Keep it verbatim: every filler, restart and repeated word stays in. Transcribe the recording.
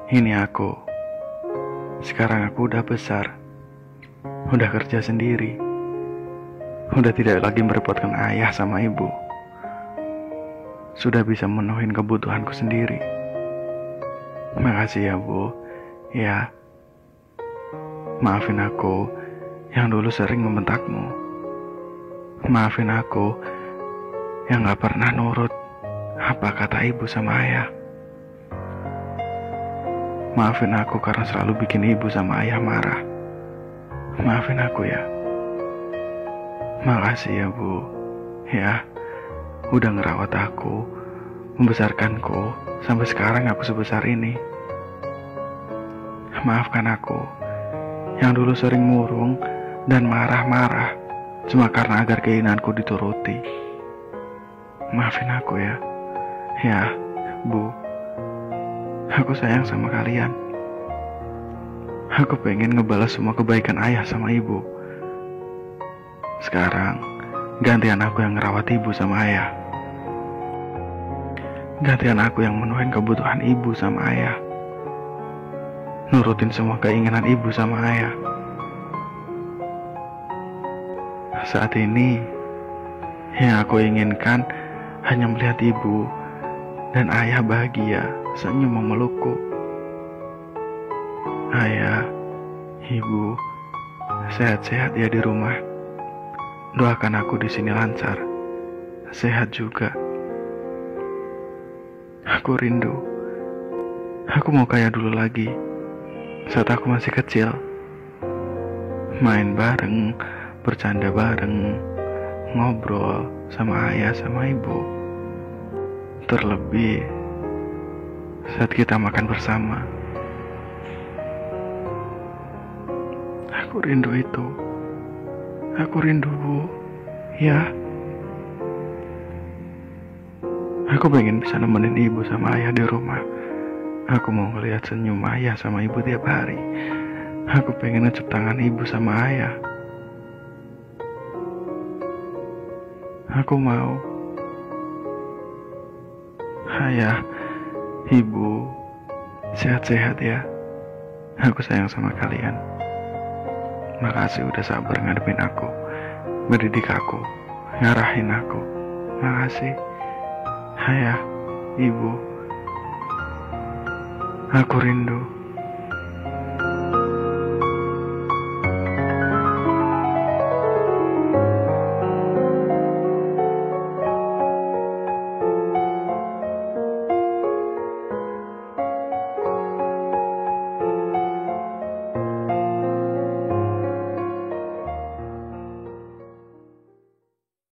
Ini aku. Sekarang aku udah besar. Udah kerja sendiri. Udah tidak lagi merepotkan ayah sama ibu. Sudah bisa memenuhi kebutuhanku sendiri. Makasih ya, Bu. Ya. Maafin aku yang dulu sering membentakmu. Maafin aku yang gak pernah nurut apa kata ibu sama ayah. Maafin aku karena selalu bikin ibu sama ayah marah. Maafin aku ya. Makasih ya, Bu. Ya, udah ngerawat aku, membesarkanku, sampai sekarang aku sebesar ini. Maafkan aku yang dulu sering murung dan marah-marah cuma karena agar keinginanku dituruti. Maafin aku ya. Ya, Bu. Aku sayang sama kalian. Aku pengen ngebalas semua kebaikan ayah sama ibu. Sekarang, gantian aku yang ngerawat ibu sama ayah. Gantian aku yang menuhin kebutuhan ibu sama ayah. Nurutin semua keinginan ibu sama ayah. Saat ini, yang aku inginkan hanya melihat ibu dan ayah bahagia, senyum memelukku. Ayah, ibu, sehat-sehat ya di rumah. Doakan aku di sini lancar, sehat juga. Aku rindu. Aku mau kayak dulu lagi, saat aku masih kecil. Main bareng, bercanda bareng, ngobrol sama ayah sama ibu. Terlebih saat kita makan bersama. Aku rindu itu. Aku rindu, Bu. Ya. Aku pengen bisa nemenin ibu sama ayah di rumah. Aku mau ngeliat senyum ayah sama ibu tiap hari. Aku pengen ngecep tangan ibu sama ayah. Aku mau. Ayah, ibu, sehat-sehat ya. Aku sayang sama kalian. Makasih udah sabar ngadepin aku, mendidik aku, ngarahin aku. Makasih. Ayah, ibu, aku rindu.